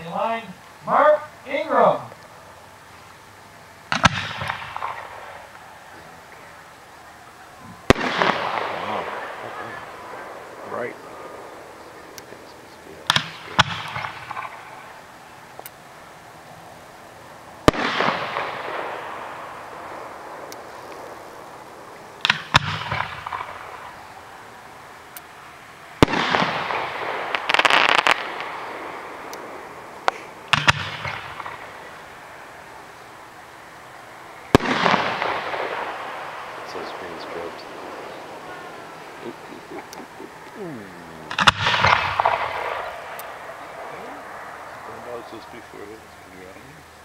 Standing line, Mark Ingram. Wow. Right. Says green script. About this before it's